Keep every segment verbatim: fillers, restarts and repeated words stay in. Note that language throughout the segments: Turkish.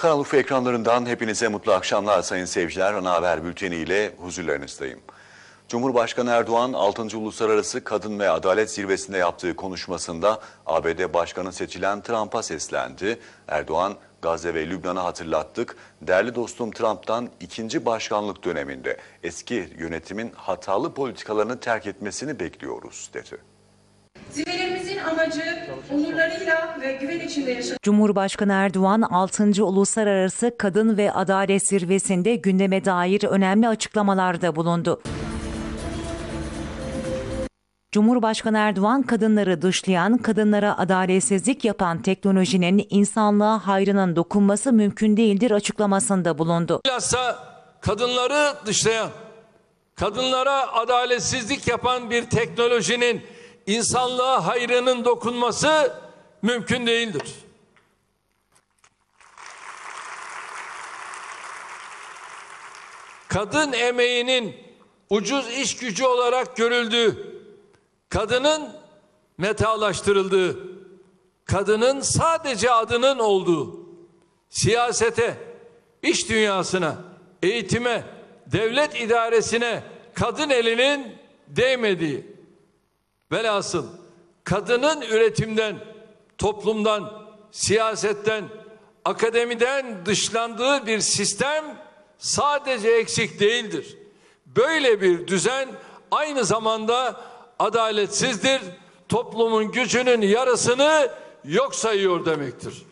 Kanal Urfa ekranlarından hepinize mutlu akşamlar sayın seyirciler. Ana haber bülteni ile huzurlarınızdayım. Cumhurbaşkanı Erdoğan altıncı Uluslararası Kadın ve Adalet Zirvesi'nde yaptığı konuşmasında A B D Başkanı seçilen Trump'a seslendi. Erdoğan, Gazze ve Lübnan'ı hatırlattık. Değerli dostum Trump'tan ikinci başkanlık döneminde eski yönetimin hatalı politikalarını terk etmesini bekliyoruz dedi. Zirvelerimizin amacı onurlarıyla ve güven içinde yaşamak. Cumhurbaşkanı Erdoğan altıncı Uluslararası Kadın ve Adalet Zirvesi'nde gündeme dair önemli açıklamalarda bulundu. Cumhurbaşkanı Erdoğan, kadınları dışlayan, kadınlara adaletsizlik yapan teknolojinin insanlığa hayrının dokunması mümkün değildir açıklamasında bulundu. Bilhassa kadınları dışlayan, kadınlara adaletsizlik yapan bir teknolojinin insanlığa hayrının dokunması mümkün değildir. Kadın emeğinin ucuz iş gücü olarak görüldüğü, kadının metalaştırıldığı, kadının sadece adının olduğu, siyasete, iş dünyasına, eğitime, devlet idaresine kadın elinin değmediği, velhasıl kadının üretimden, toplumdan, siyasetten, akademiden dışlandığı bir sistem sadece eksik değildir. Böyle bir düzen aynı zamanda adaletsizdir, toplumun gücünün yarısını yok sayıyor demektir.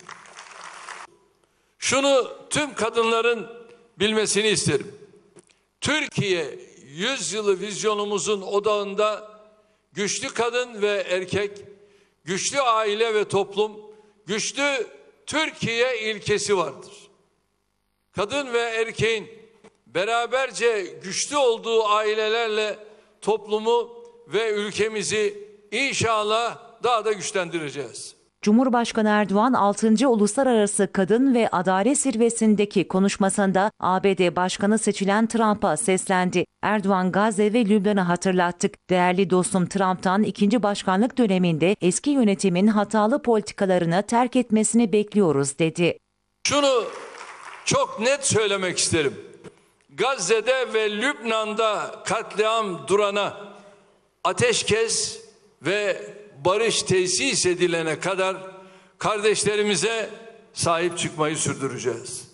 Şunu tüm kadınların bilmesini isterim. Türkiye yüzyılı vizyonumuzun odağında güçlü kadın ve erkek, güçlü aile ve toplum, güçlü Türkiye ilkesi vardır. Kadın ve erkeğin beraberce güçlü olduğu ailelerle toplumu ve ülkemizi inşallah daha da güçlendireceğiz. Cumhurbaşkanı Erdoğan altıncı Uluslararası Kadın ve Adalet Zirvesi'ndeki konuşmasında A B D Başkanı seçilen Trump'a seslendi. Erdoğan, Gazze ve Lübnan'ı hatırlattık. Değerli dostum Trump'tan ikinci başkanlık döneminde eski yönetimin hatalı politikalarını terk etmesini bekliyoruz dedi. Şunu çok net söylemek isterim. Gazze'de ve Lübnan'da katliam durana, ateşkes ve barış tesis edilene kadar kardeşlerimize sahip çıkmayı sürdüreceğiz.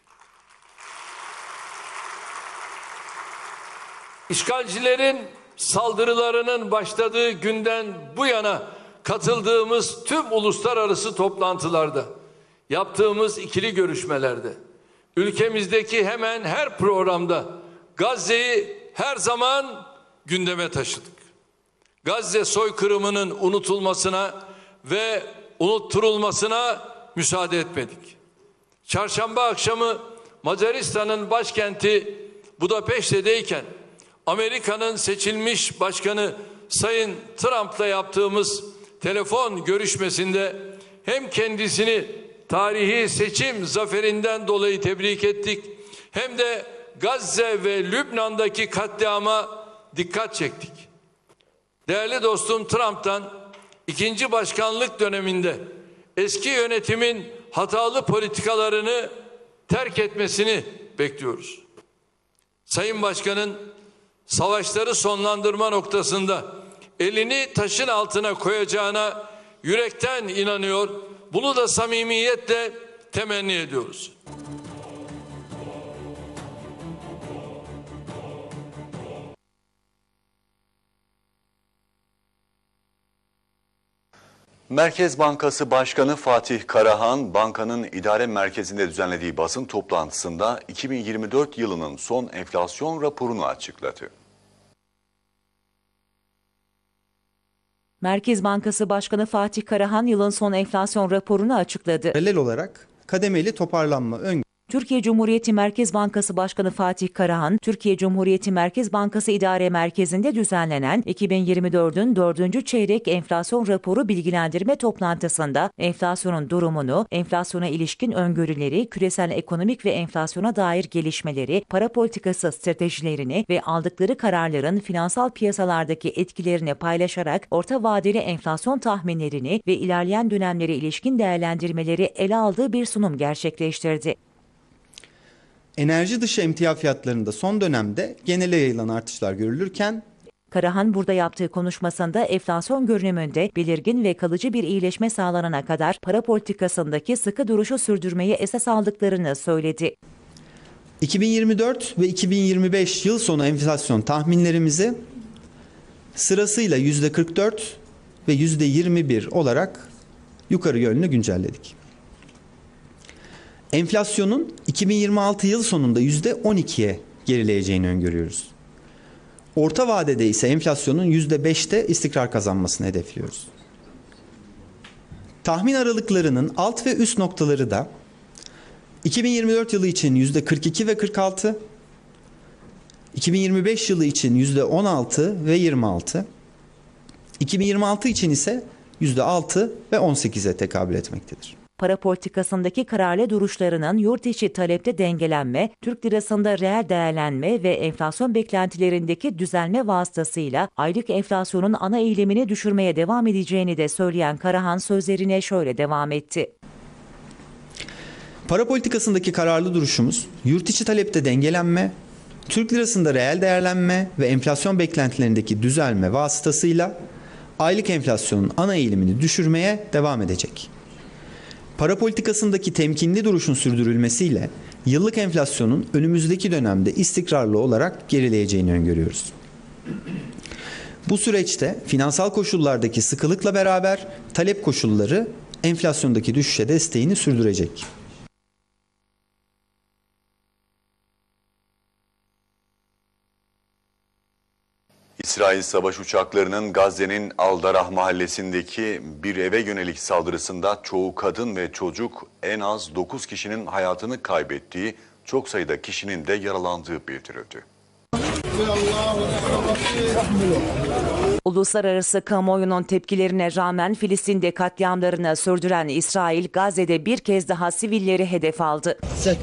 İşgalcilerin saldırılarının başladığı günden bu yana katıldığımız tüm uluslararası toplantılarda, yaptığımız ikili görüşmelerde, ülkemizdeki hemen her programda Gazze'yi her zaman gündeme taşıdık. Gazze soykırımının unutulmasına ve unutturulmasına müsaade etmedik. Çarşamba akşamı Macaristan'ın başkenti Budapeşte'deyken Amerika'nın seçilmiş başkanı Sayın Trump'la yaptığımız telefon görüşmesinde hem kendisini tarihi seçim zaferinden dolayı tebrik ettik, hem de Gazze ve Lübnan'daki katliama dikkat çektik. Değerli dostum Trump'tan ikinci başkanlık döneminde eski yönetimin hatalı politikalarını terk etmesini bekliyoruz. Sayın Başkan'ın savaşları sonlandırma noktasında elini taşın altına koyacağına yürekten inanıyor. Bunu da samimiyetle temenni ediyoruz. Merkez Bankası Başkanı Fatih Karahan, bankanın idare merkezinde düzenlediği basın toplantısında iki bin yirmi dört yılının son enflasyon raporunu açıkladı. Merkez Bankası Başkanı Fatih Karahan yılın son enflasyon raporunu açıkladı. Paralel olarak kademeli toparlanma öngörüyoruz. Türkiye Cumhuriyeti Merkez Bankası Başkanı Fatih Karahan, Türkiye Cumhuriyeti Merkez Bankası İdare Merkezi'nde düzenlenen iki bin yirmi dördün dördüncü çeyrek enflasyon raporu bilgilendirme toplantısında enflasyonun durumunu, enflasyona ilişkin öngörüleri, küresel ekonomik ve enflasyona dair gelişmeleri, para politikası stratejilerini ve aldıkları kararların finansal piyasalardaki etkilerini paylaşarak orta vadeli enflasyon tahminlerini ve ilerleyen dönemlere ilişkin değerlendirmeleri ele aldığı bir sunum gerçekleştirdi. Enerji dışı emtia fiyatlarında son dönemde genele yayılan artışlar görülürken, Karahan burada yaptığı konuşmasında enflasyon görünümünde belirgin ve kalıcı bir iyileşme sağlanana kadar para politikasındaki sıkı duruşu sürdürmeyi esas aldıklarını söyledi. iki bin yirmi dört ve iki bin yirmi beş yıl sonu enflasyon tahminlerimizi sırasıyla yüzde kırk dört ve yüzde yirmi bir olarak yukarı yönlü güncelledik. Enflasyonun iki bin yirmi altı yıl sonunda yüzde on ikiye gerileyeceğini öngörüyoruz. Orta vadede ise enflasyonun yüzde beşte istikrar kazanmasını hedefliyoruz. Tahmin aralıklarının alt ve üst noktaları da iki bin yirmi dört yılı için yüzde kırk iki ve kırk altı, iki bin yirmi beş yılı için yüzde on altı ve yirmi altı, iki bin yirmi altı için ise yüzde altı ve on sekize tekabül etmektedir. Para politikasındaki kararlı duruşlarının yurt içi talepte dengelenme, Türk lirasında reel değerlenme ve enflasyon beklentilerindeki düzelme vasıtasıyla aylık enflasyonun ana eğilimini düşürmeye devam edeceğini de söyleyen Karahan sözlerine şöyle devam etti. Para politikasındaki kararlı duruşumuz, yurt içi talepte dengelenme, Türk lirasında reel değerlenme ve enflasyon beklentilerindeki düzelme vasıtasıyla aylık enflasyonun ana eğilimini düşürmeye devam edecek. Para politikasındaki temkinli duruşun sürdürülmesiyle yıllık enflasyonun önümüzdeki dönemde istikrarlı olarak gerileyeceğini öngörüyoruz. Bu süreçte finansal koşullardaki sıkılıkla beraber talep koşulları enflasyondaki düşüşe desteğini sürdürecek. İsrail savaş uçaklarının Gazze'nin Al-Darah mahallesindeki bir eve yönelik saldırısında çoğu kadın ve çocuk, en az dokuz kişinin hayatını kaybettiği, çok sayıda kişinin de yaralandığı bildirildi. Uluslararası kamuoyunun tepkilerine rağmen Filistin'de katliamlarını sürdüren İsrail, Gazze'de bir kez daha sivilleri hedef aldı.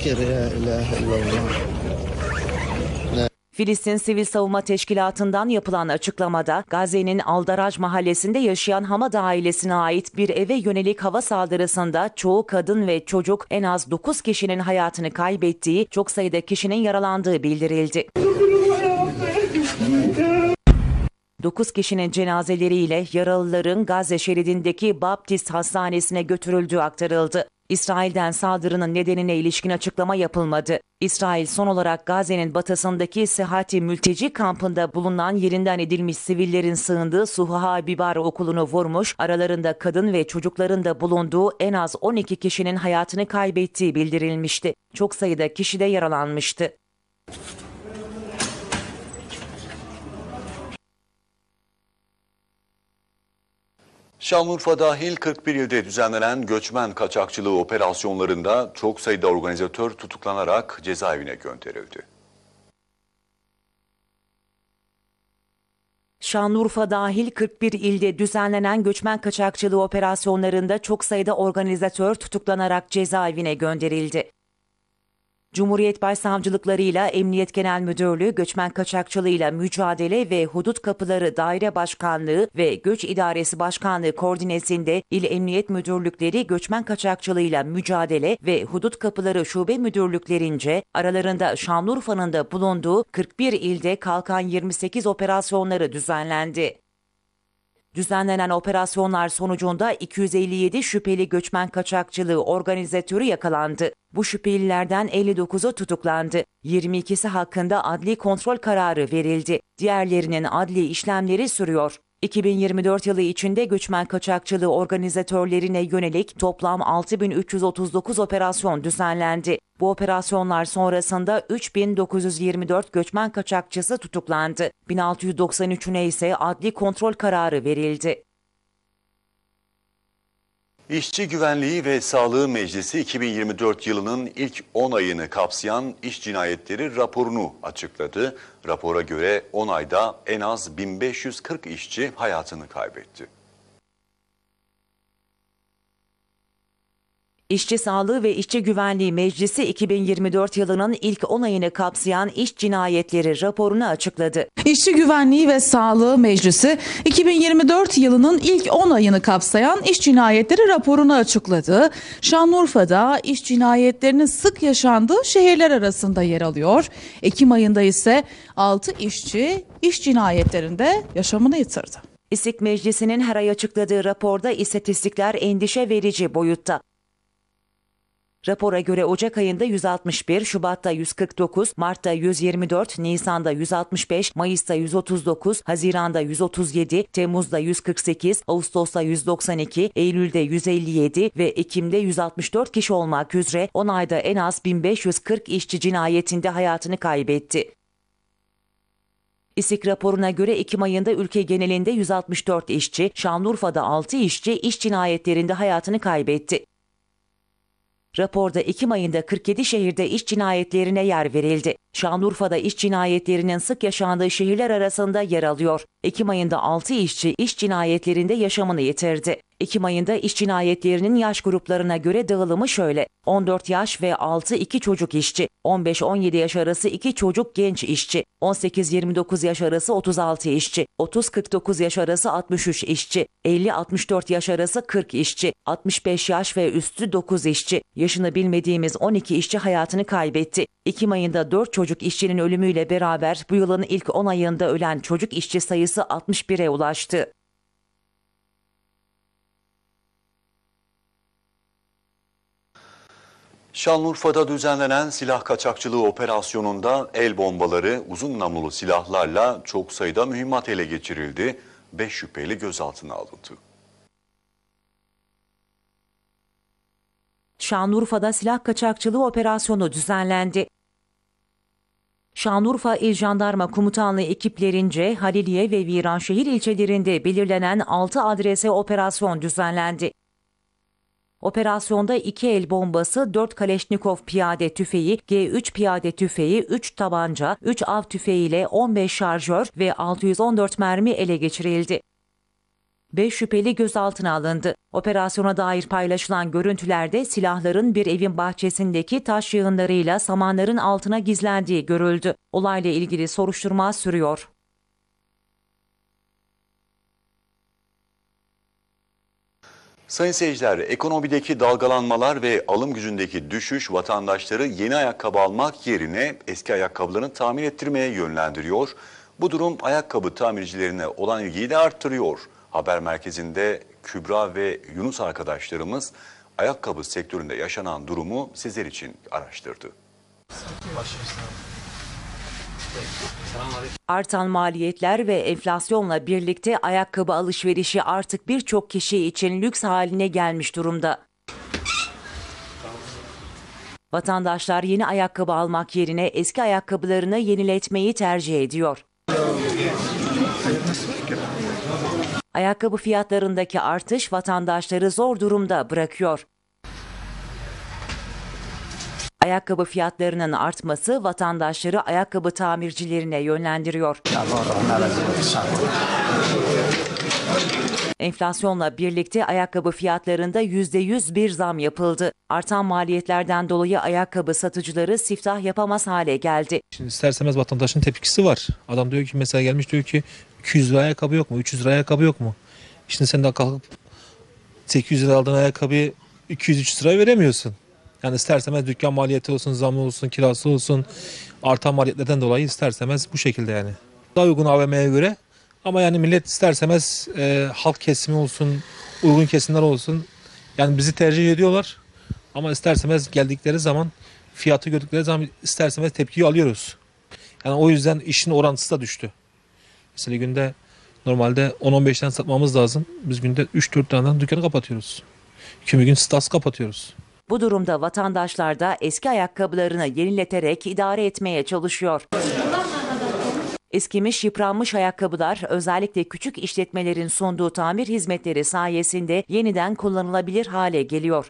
Filistin Sivil Savunma Teşkilatı'ndan yapılan açıklamada, Gazze'nin Al-Daraj mahallesinde yaşayan Hamad ailesine ait bir eve yönelik hava saldırısında çoğu kadın ve çocuk, en az dokuz kişinin hayatını kaybettiği, çok sayıda kişinin yaralandığı bildirildi. dokuz kişinin cenazeleriyle yaralıların Gazze şeridindeki Baptist Hastanesi'ne götürüldüğü aktarıldı. İsrail'den saldırının nedenine ilişkin açıklama yapılmadı. İsrail son olarak Gazze'nin batısındaki Sehati mülteci kampında bulunan yerinden edilmiş sivillerin sığındığı Suha Bibar okulunu vurmuş, aralarında kadın ve çocukların da bulunduğu en az on iki kişinin hayatını kaybettiği bildirilmişti. Çok sayıda kişi de yaralanmıştı. Şanlıurfa dahil kırk bir ilde düzenlenen göçmen kaçakçılığı operasyonlarında çok sayıda organizatör tutuklanarak cezaevine gönderildi. Şanlıurfa dahil kırk bir ilde düzenlenen göçmen kaçakçılığı operasyonlarında çok sayıda organizatör tutuklanarak cezaevine gönderildi. Cumhuriyet Başsavcılıklarıyla Emniyet Genel Müdürlüğü Göçmen Kaçakçılığıyla Mücadele ve Hudut Kapıları Daire Başkanlığı ve Göç İdaresi Başkanlığı koordinesinde İl Emniyet Müdürlükleri Göçmen Kaçakçılığıyla Mücadele ve Hudut Kapıları Şube Müdürlüklerince aralarında Şanlıurfa'nın da bulunduğu kırk bir ilde Kalkan yirmi sekiz operasyonları düzenlendi. Düzenlenen operasyonlar sonucunda iki yüz elli yedi şüpheli göçmen kaçakçılığı organizatörü yakalandı. Bu şüphelilerden elli dokuzu tutuklandı. yirmi ikisi hakkında adli kontrol kararı verildi. Diğerlerinin adli işlemleri sürüyor. iki bin yirmi dört yılı içinde göçmen kaçakçılığı organizatörlerine yönelik toplam altı bin üç yüz otuz dokuz operasyon düzenlendi. Bu operasyonlar sonrasında üç bin dokuz yüz yirmi dört göçmen kaçakçısı tutuklandı. bin altı yüz doksan üçüne ise adli kontrol kararı verildi. İşçi Güvenliği ve Sağlığı Meclisi iki bin yirmi dört yılının ilk on ayını kapsayan iş cinayetleri raporunu açıkladı. Rapora göre on ayda en az bin beş yüz kırk işçi hayatını kaybetti. İşçi Sağlığı ve İşçi Güvenliği Meclisi iki bin yirmi dört yılının ilk on ayını kapsayan iş cinayetleri raporunu açıkladı. İşçi Güvenliği ve Sağlığı Meclisi iki bin yirmi dört yılının ilk on ayını kapsayan iş cinayetleri raporunu açıkladı. Şanlıurfa'da iş cinayetlerinin sık yaşandığı şehirler arasında yer alıyor. Ekim ayında ise altı işçi iş cinayetlerinde yaşamını yitirdi. İSİK Meclisi'nin her ay açıkladığı raporda istatistikler endişe verici boyutta. Rapora göre Ocak ayında yüz altmış bir, Şubat'ta yüz kırk dokuz, Mart'ta yüz yirmi dört, Nisan'da yüz altmış beş, Mayıs'ta yüz otuz dokuz, Haziran'da yüz otuz yedi, Temmuz'da yüz kırk sekiz, Ağustos'ta yüz doksan iki, Eylül'de yüz elli yedi ve Ekim'de yüz altmış dört kişi olmak üzere on ayda en az bin beş yüz kırk işçi cinayetinde hayatını kaybetti. İSİK raporuna göre Ekim ayında ülke genelinde yüz altmış dört işçi, Şanlıurfa'da altı işçi iş cinayetlerinde hayatını kaybetti. Raporda Ekim ayında kırk yedi şehirde iş cinayetlerine yer verildi. Şanlıurfa'da iş cinayetlerinin sık yaşandığı şehirler arasında yer alıyor. Ekim ayında altı işçi iş cinayetlerinde yaşamını yitirdi. Ekim ayında iş cinayetlerinin yaş gruplarına göre dağılımı şöyle: on dört yaş ve altı iki çocuk işçi, on beş on yedi yaş arası iki çocuk genç işçi, on sekiz yirmi dokuz yaş arası otuz altı işçi, otuz kırk dokuz yaş arası altmış üç işçi, elli altmış dört yaş arası kırk işçi, altmış beş yaş ve üstü dokuz işçi, yaşını bilmediğimiz on iki işçi hayatını kaybetti. Ekim ayında dört çocuk işçinin ölümüyle beraber bu yılın ilk on ayında ölen çocuk işçi sayısı altmış bire ulaştı. Şanlıurfa'da düzenlenen silah kaçakçılığı operasyonunda el bombaları, uzun namlulu silahlarla çok sayıda mühimmat ele geçirildi. beş şüpheli gözaltına alındı. Şanlıurfa'da silah kaçakçılığı operasyonu düzenlendi. Şanlıurfa İl Jandarma Komutanlığı ekiplerince Haliliye ve Viranşehir ilçelerinde belirlenen altı adrese operasyon düzenlendi. Operasyonda iki el bombası, dört Kaleşnikov piyade tüfeği, G üç piyade tüfeği, üç tabanca, üç av tüfeği ile on beş şarjör ve altı yüz on dört mermi ele geçirildi. beş şüpheli gözaltına alındı. Operasyona dair paylaşılan görüntülerde silahların bir evin bahçesindeki taş yığınlarıyla samanların altına gizlendiği görüldü. Olayla ilgili soruşturma sürüyor. Sayın seyirciler, ekonomideki dalgalanmalar ve alım gücündeki düşüş vatandaşları yeni ayakkabı almak yerine eski ayakkabılarını tamir ettirmeye yönlendiriyor. Bu durum ayakkabı tamircilerine olan ilgiyi de arttırıyor. Haber merkezinde Kübra ve Yunus arkadaşlarımız ayakkabı sektöründe yaşanan durumu sizler için araştırdı. Artan maliyetler ve enflasyonla birlikte ayakkabı alışverişi artık birçok kişi için lüks haline gelmiş durumda. Vatandaşlar yeni ayakkabı almak yerine eski ayakkabılarını yeniletmeyi tercih ediyor. Ayakkabı fiyatlarındaki artış vatandaşları zor durumda bırakıyor. Ayakkabı fiyatlarının artması vatandaşları ayakkabı tamircilerine yönlendiriyor. Enflasyonla birlikte ayakkabı fiyatlarında yüzde yüz bir zam yapıldı. Artan maliyetlerden dolayı ayakkabı satıcıları siftah yapamaz hale geldi. Şimdi isterseniz vatandaşın tepkisi var. Adam diyor ki mesela gelmiş diyor ki iki yüz lira ayakkabı yok mu? üç yüz lira ayakkabı yok mu? Şimdi sen de kalkıp sekiz yüz lira aldığın ayakkabıyı iki yüz üç yüz liraya veremiyorsun. Yani isterseniz dükkan maliyeti olsun, zamlı olsun, kirası olsun, artan maliyetlerden dolayı isterseniz bu şekilde yani. Daha uygun A V M'ye göre ama yani millet isterseniz e, halk kesimi olsun, uygun kesimler olsun. Yani bizi tercih ediyorlar ama isterseniz geldikleri zaman, fiyatı gördükleri zaman isterseniz tepkiyi alıyoruz. Yani o yüzden işin orantısı da düştü. Mesela günde normalde on on beş tane satmamız lazım. Biz günde üç dört tane dükkanı kapatıyoruz. Kimi gün stas kapatıyoruz. Bu durumda vatandaşlar da eski ayakkabılarını yenileterek idare etmeye çalışıyor. Eskimiş, yıpranmış ayakkabılar özellikle küçük işletmelerin sunduğu tamir hizmetleri sayesinde yeniden kullanılabilir hale geliyor.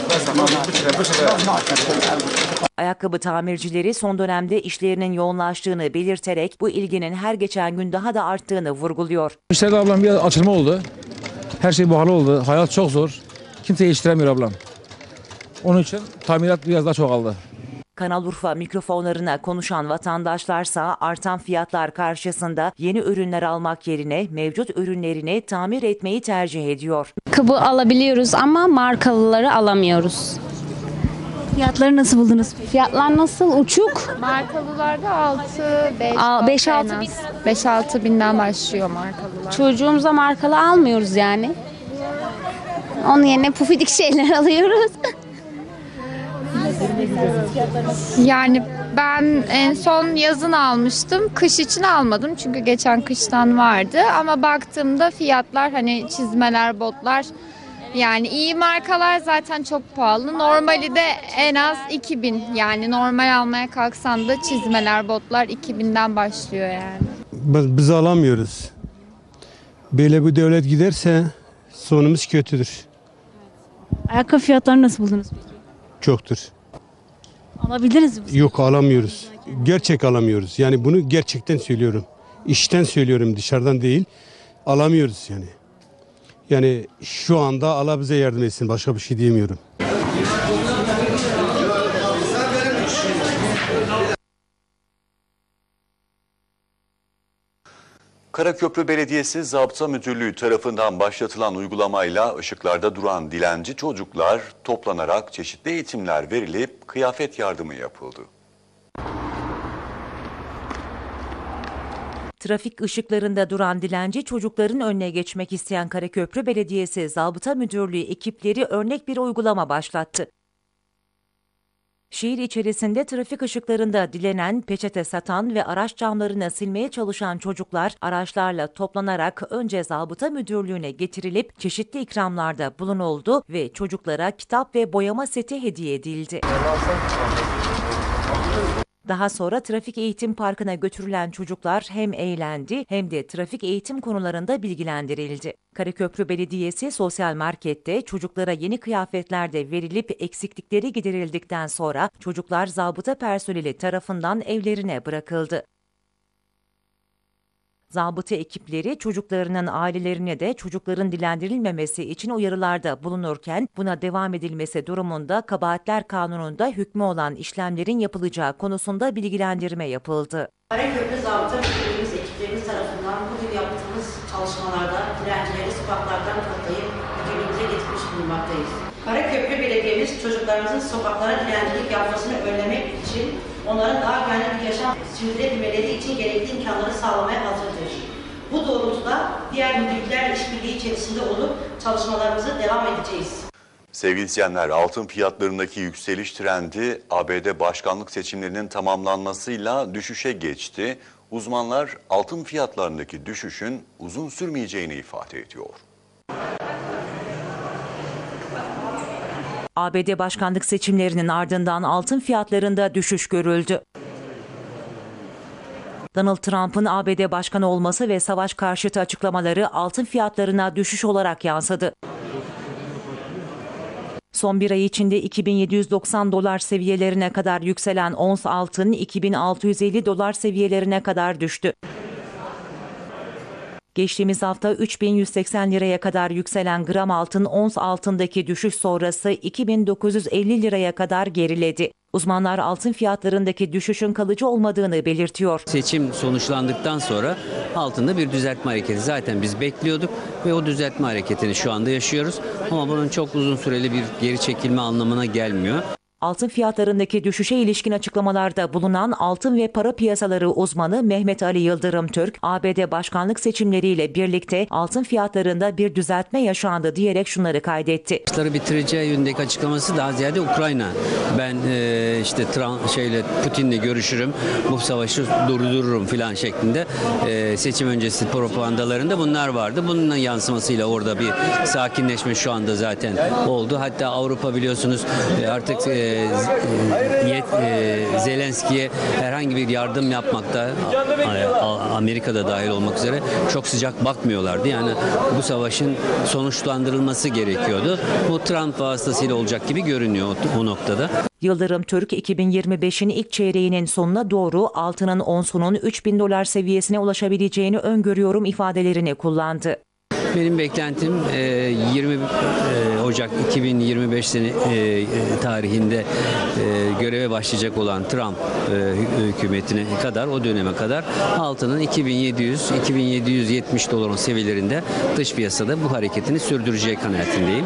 Ayakkabı tamircileri son dönemde işlerinin yoğunlaştığını belirterek bu ilginin her geçen gün daha da arttığını vurguluyor. İşte ablam biraz açılma oldu. Her şey buharlı oldu. Hayat çok zor. Kimse yetiştiremiyor ablam. Onun için tamirat biraz daha çok aldı. Kanal Urfa mikrofonlarına konuşan vatandaşlarsa artan fiyatlar karşısında yeni ürünler almak yerine mevcut ürünlerini tamir etmeyi tercih ediyor. Ayakkabı alabiliyoruz ama markalıları alamıyoruz. Fiyatları nasıl buldunuz? Fiyatlar nasıl? Uçuk. Markalılarda altı, beş altı bin. beş altı binden başlıyor markalılar. Çocuğumuza markalı almıyoruz yani. Onun yerine pufidik şeyler alıyoruz. Yani ben en son yazın almıştım. Kış için almadım çünkü geçen kıştan vardı. Ama baktığımda fiyatlar hani çizmeler, botlar yani iyi markalar zaten çok pahalı. Normali de en az iki bin. Yani normal almaya kalksan da çizmeler, botlar iki binden başlıyor yani. Biz, biz alamıyoruz. Böyle bu devlet giderse sonumuz kötüdür. Ayakkabı fiyatlarını nasıl buldunuz peki? Çoktur. Alabildiniz mi? Yok alamıyoruz. Gerçek alamıyoruz. Yani bunu gerçekten söylüyorum. İşten söylüyorum, dışarıdan değil. Alamıyoruz yani. Yani şu anda Allah bize yardım etsin. Başka bir şey diyemiyorum. Karaköprü Belediyesi Zabıta Müdürlüğü tarafından başlatılan uygulamayla ışıklarda duran dilenci çocuklar toplanarak çeşitli eğitimler verilip kıyafet yardımı yapıldı. Trafik ışıklarında duran dilenci çocukların önüne geçmek isteyen Karaköprü Belediyesi Zabıta Müdürlüğü ekipleri örnek bir uygulama başlattı. Şehir içerisinde trafik ışıklarında dilenen, peçete satan ve araç camlarını silmeye çalışan çocuklar araçlarla toplanarak önce Zabıta Müdürlüğü'ne getirilip çeşitli ikramlarda bulunuldu ve çocuklara kitap ve boyama seti hediye edildi. Daha sonra trafik eğitim parkına götürülen çocuklar hem eğlendi hem de trafik eğitim konularında bilgilendirildi. Karaköprü Belediyesi sosyal markette çocuklara yeni kıyafetler de verilip eksiklikleri giderildikten sonra çocuklar zabıta personeli tarafından evlerine bırakıldı. Zabıta ekipleri çocuklarının ailelerine de çocukların dilendirilmemesi için uyarılarda bulunurken buna devam edilmesi durumunda Kabahatler Kanunu'nda hükmü olan işlemlerin yapılacağı konusunda bilgilendirme yapıldı. Karaköprü Zabıta Müdürlüğümüz ekiplerimiz tarafından bugün yaptığımız çalışmalarda dilencileri sokaklardan toplayıp müdürlüğümüze getirmiş bulunmaktayız. Karaköprü Belediye'miz çocuklarımızın sokaklara dilencilik yapmasını önlemek için onların daha güvenli bir yaşam sürdürebilmeleri için gerekli imkanları sağlamaya hazırdır. Bu doğrultuda diğer müdürlüklerle işbirliği içerisinde olup çalışmalarımıza devam edeceğiz. Sevgili izleyenler, altın fiyatlarındaki yükseliş trendi A B D başkanlık seçimlerinin tamamlanmasıyla düşüşe geçti. Uzmanlar altın fiyatlarındaki düşüşün uzun sürmeyeceğini ifade ediyor. A B D başkanlık seçimlerinin ardından altın fiyatlarında düşüş görüldü. Donald Trump'ın A B D başkanı olması ve savaş karşıtı açıklamaları altın fiyatlarına düşüş olarak yansıdı. Son bir ay içinde iki bin yedi yüz doksan dolar seviyelerine kadar yükselen ons altın iki bin altı yüz elli dolar seviyelerine kadar düştü. Geçtiğimiz hafta üç bin yüz seksen liraya kadar yükselen gram altın ons altındaki düşüş sonrası iki bin dokuz yüz elli liraya kadar geriledi. Uzmanlar altın fiyatlarındaki düşüşün kalıcı olmadığını belirtiyor. Seçim sonuçlandıktan sonra altında bir düzeltme hareketi zaten biz bekliyorduk ve o düzeltme hareketini şu anda yaşıyoruz. Ama bunun çok uzun süreli bir geri çekilme anlamına gelmiyor. Altın fiyatlarındaki düşüşe ilişkin açıklamalarda bulunan altın ve para piyasaları uzmanı Mehmet Ali Yıldırım Türk, A B D başkanlık seçimleriyle birlikte altın fiyatlarında bir düzeltme yaşandı diyerek şunları kaydetti. Savaşları bitireceği yönündeki açıklaması daha ziyade Ukrayna. Ben e, işte Trump, şeyle Putin'le görüşürüm, bu savaşı durdururum falan şeklinde e, seçim öncesi propagandalarında bunlar vardı. Bunun yansımasıyla orada bir sakinleşme şu anda zaten oldu. Hatta Avrupa biliyorsunuz e, artık e, yet- e, Zelenski'ye herhangi bir yardım yapmakta, a- a- Amerika'da dahil olmak üzere çok sıcak bakmıyorlardı. Yani bu savaşın sonuçlandırılması gerekiyordu. Bu Trump vasıtasıyla olacak gibi görünüyor o, o noktada. Yıldırım Türk iki bin yirmi beşin ilk çeyreğinin sonuna doğru altının onsunun üç bin dolar seviyesine ulaşabileceğini öngörüyorum ifadelerini kullandı. Benim beklentim e, yirmi e, Ocak iki bin yirmi beş sene e, tarihinde e, göreve başlayacak olan Trump e, hü- hükümetine kadar, o döneme kadar altının iki bin yedi yüz iki bin yedi yüz yetmiş doların seviyelerinde dış piyasada bu hareketini sürdüreceği kanaatindeyim.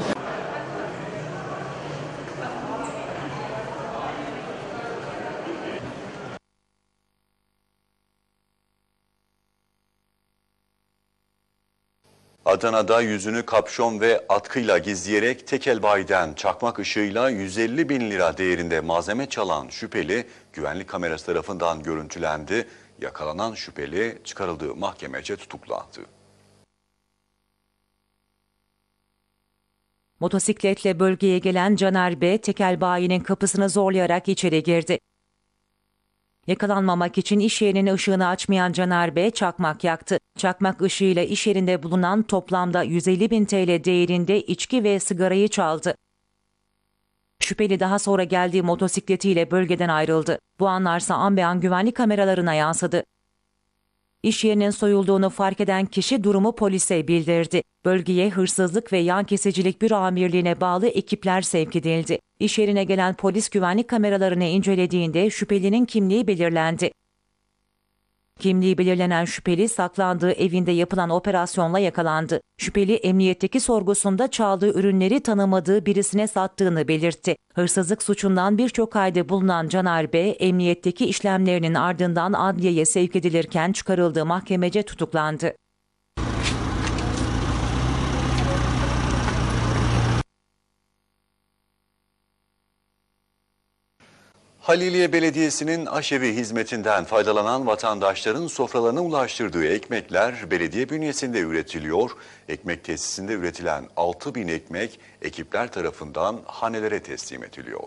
Adana'da yüzünü kapşon ve atkıyla gizleyerek tekel bayiden çakmak ışığıyla yüz elli bin lira değerinde malzeme çalan şüpheli güvenlik kamerası tarafından görüntülendi. Yakalanan şüpheli çıkarıldığı mahkemece tutuklandı. Motosikletle bölgeye gelen Caner B. tekel bayinin kapısını zorlayarak içeri girdi. Yakalanmamak için iş yerinin ışığını açmayan Caner B. çakmak yaktı. Çakmak ışığıyla iş yerinde bulunan toplamda yüz elli bin T L değerinde içki ve sigarayı çaldı. Şüpheli daha sonra geldiği motosikletiyle bölgeden ayrıldı. Bu anlarsa an be an güvenlik kameralarına yansıdı. İş yerinin soyulduğunu fark eden kişi durumu polise bildirdi. Bölgeye hırsızlık ve yan kesicilik büro amirliğine bağlı ekipler sevk edildi. İş yerine gelen polis güvenlik kameralarını incelediğinde şüphelinin kimliği belirlendi. Kimliği belirlenen şüpheli saklandığı evinde yapılan operasyonla yakalandı. Şüpheli emniyetteki sorgusunda çaldığı ürünleri tanımadığı birisine sattığını belirtti. Hırsızlık suçundan birçok kaydı bulunan Caner B. emniyetteki işlemlerinin ardından adliyeye sevk edilirken çıkarıldığı mahkemece tutuklandı. Haliliye Belediyesi'nin aşevi hizmetinden faydalanan vatandaşların sofralarına ulaştırdığı ekmekler belediye bünyesinde üretiliyor. Ekmek tesisinde üretilen altı bin ekmek ekipler tarafından hanelere teslim ediliyor.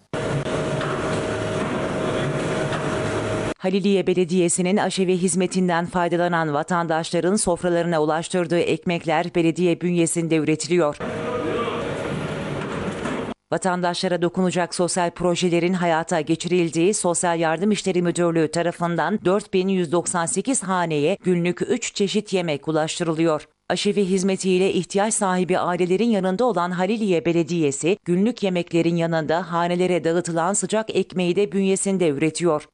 Haliliye Belediyesi'nin aşevi hizmetinden faydalanan vatandaşların sofralarına ulaştırdığı ekmekler belediye bünyesinde üretiliyor. Vatandaşlara dokunacak sosyal projelerin hayata geçirildiği Sosyal Yardım İşleri Müdürlüğü tarafından dört bin yüz doksan sekiz haneye günlük üç çeşit yemek ulaştırılıyor. Aşevi hizmetiyle ihtiyaç sahibi ailelerin yanında olan Haliliye Belediyesi, günlük yemeklerin yanında hanelere dağıtılan sıcak ekmeği de bünyesinde üretiyor.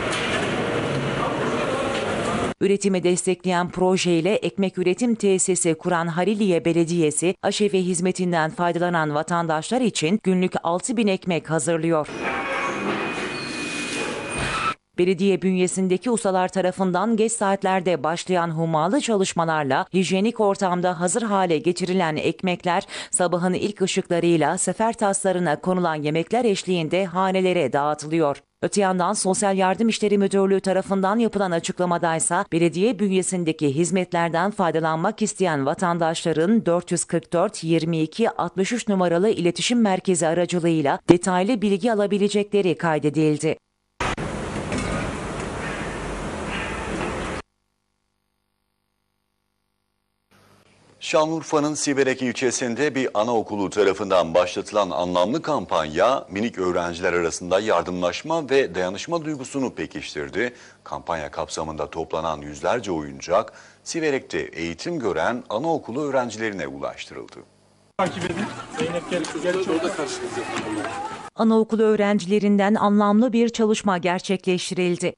Üretimi destekleyen projeyle ekmek üretim tesisi kuran Haliliye Belediyesi, aşevi hizmetinden faydalanan vatandaşlar için günlük altı bin ekmek hazırlıyor. Belediye bünyesindeki ustalar tarafından geç saatlerde başlayan hummalı çalışmalarla hijyenik ortamda hazır hale getirilen ekmekler sabahın ilk ışıklarıyla sefer taslarına konulan yemekler eşliğinde hanelere dağıtılıyor. Öte yandan Sosyal Yardım İşleri Müdürlüğü tarafından yapılan açıklamadaysa belediye bünyesindeki hizmetlerden faydalanmak isteyen vatandaşların dört yüz kırk dört yirmi iki altmış üç numaralı iletişim merkezi aracılığıyla detaylı bilgi alabilecekleri kaydedildi. Şanlıurfa'nın Siverek ilçesinde bir anaokulu tarafından başlatılan anlamlı kampanya minik öğrenciler arasında yardımlaşma ve dayanışma duygusunu pekiştirdi. Kampanya kapsamında toplanan yüzlerce oyuncak Siverek'te eğitim gören anaokulu öğrencilerine ulaştırıldı. Takip edin. Zeynep gel, gel orada karşınızda. Anaokulu öğrencilerinden anlamlı bir çalışma gerçekleştirildi.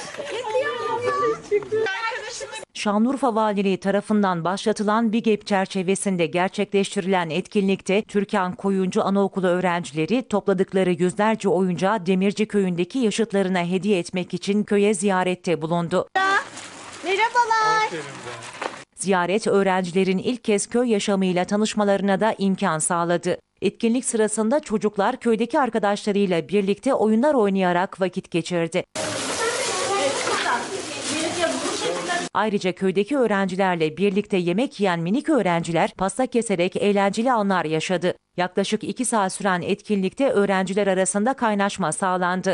Şanlıurfa Valiliği tarafından başlatılan BİGEP çerçevesinde gerçekleştirilen etkinlikte Türkan Koyuncu Anaokulu öğrencileri topladıkları yüzlerce oyuncağı Demirci Köyü'ndeki yaşıtlarına hediye etmek için köye ziyarette bulundu. Merhabalar. Ziyaret öğrencilerin ilk kez köy yaşamıyla tanışmalarına da imkan sağladı. Etkinlik sırasında çocuklar köydeki arkadaşlarıyla birlikte oyunlar oynayarak vakit geçirdi. Ayrıca köydeki öğrencilerle birlikte yemek yiyen minik öğrenciler pasta keserek eğlenceli anlar yaşadı. Yaklaşık iki saat süren etkinlikte öğrenciler arasında kaynaşma sağlandı.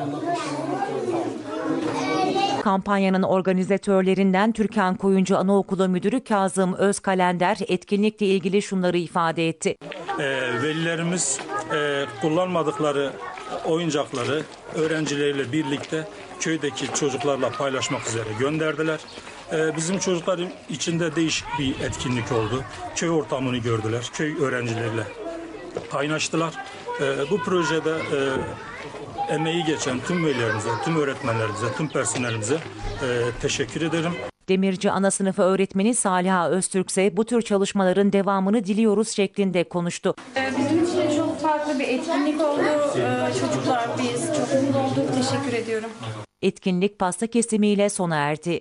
Kampanyanın organizatörlerinden Türkan Koyuncu Anaokulu Müdürü Kazım Özkalender etkinlikle ilgili şunları ifade etti. E, velilerimiz e, kullanmadıkları oyuncakları öğrencileriyle birlikte köydeki çocuklarla paylaşmak üzere gönderdiler. E, bizim çocuklar için de değişik bir etkinlik oldu. Köy ortamını gördüler, köy öğrencileriyle kaynaştılar. E, bu projede e, emeği geçen tüm velilerimize, tüm öğretmenlerimize, tüm personelimize e, teşekkür ederim. Demirci ana sınıfı öğretmeni Saliha Öztürk ise bu tür çalışmaların devamını diliyoruz şeklinde konuştu. Bizim için çok farklı bir etkinlik oldu. Çocuklar biz çok mutlu olduk. Teşekkür ediyorum. Etkinlik pasta kesimiyle sona erdi.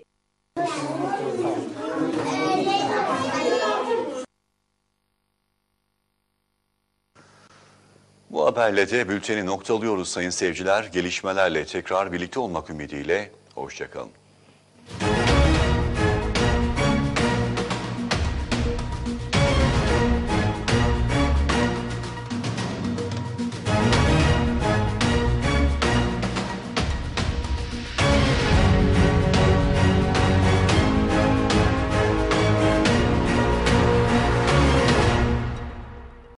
Bu haberle de bülteni noktalıyoruz sayın seyirciler. Gelişmelerle tekrar birlikte olmak ümidiyle. Hoşça kalın.